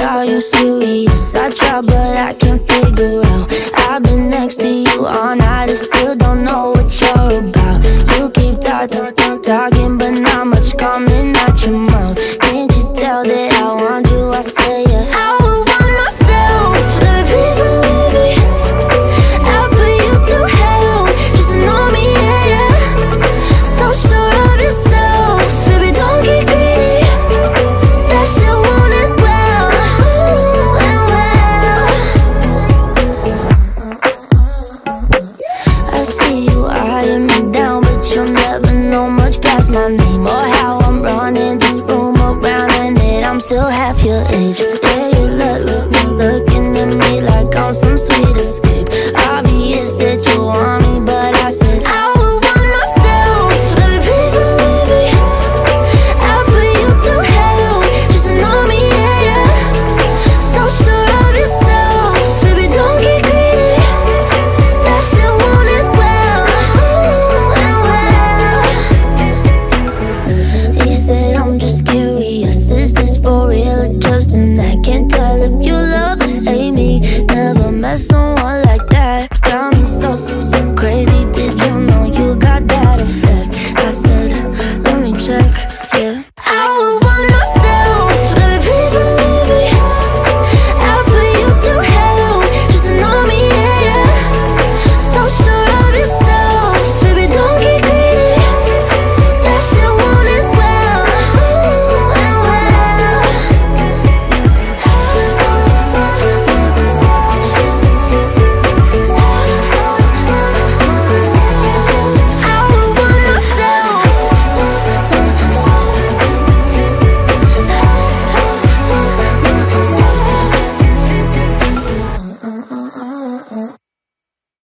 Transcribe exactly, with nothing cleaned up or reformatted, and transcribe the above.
Are you serious? I try but I can't figure out. I've been next to you all night and still don't know what you're about. You keep talk, talk, talk, talking but not much coming out your mouth. Can't you tell that I want you? I say yeah. I would want myself, baby, please believe me. I'll put you through hell, just to know me, yeah, yeah. So sure of yourself, baby, don't get greedy. That shit want it well, ooh, and well. I see you eyeing me down, but you'll never know much past my name or how I'm running this room around, and that I'm still half your age. Yeah, you look, look, look, looking at me like I'm some sweet escape. Obvious that you want me.